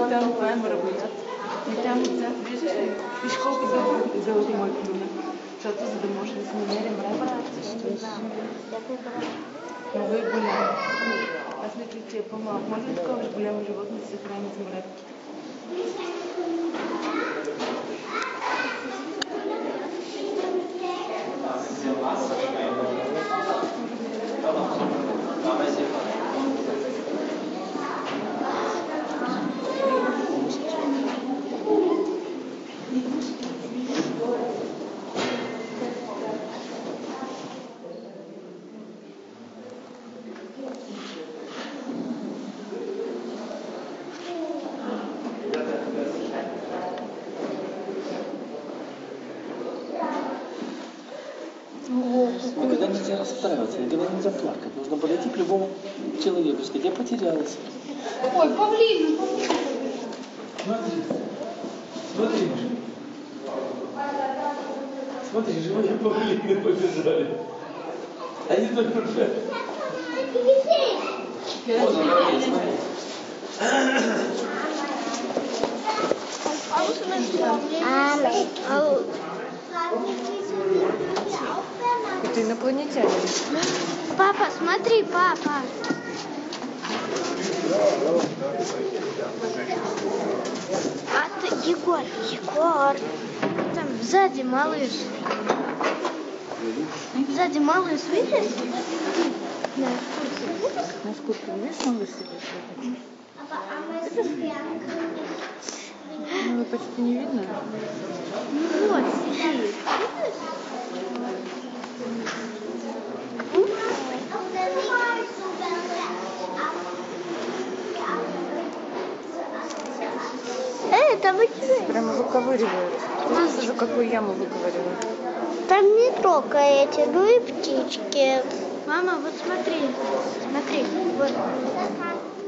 там камера боят. И там, виждаш ли, виж колко дълги мой клюнах. Защото за да може да се намерим ребрата. Много е голям. Аз мисля, че е по-малък. Може ли такова голямо животно да се храни с морето? Никогда нельзя расстраиваться, никогда нельзя плакать. Нужно подойти к любому человеку и сказать: я потерялась. Ой, павлин! Смотри, смотри. Смотри, живые павлины побежали. Они только уже. Вот он, смотри. Это инопланетянин. Папа, смотри, папа. А ты, Егор, там сзади малыш. Сзади малыш, видишь? Да. Насколько видишь, малыш сидит? Ну, почти не видно. Ну вот, сидит. Там прямо выковыривают. Слушай, какую яму выковыривают. Там не только эти, ну и птички. Мама, вот смотри, вот.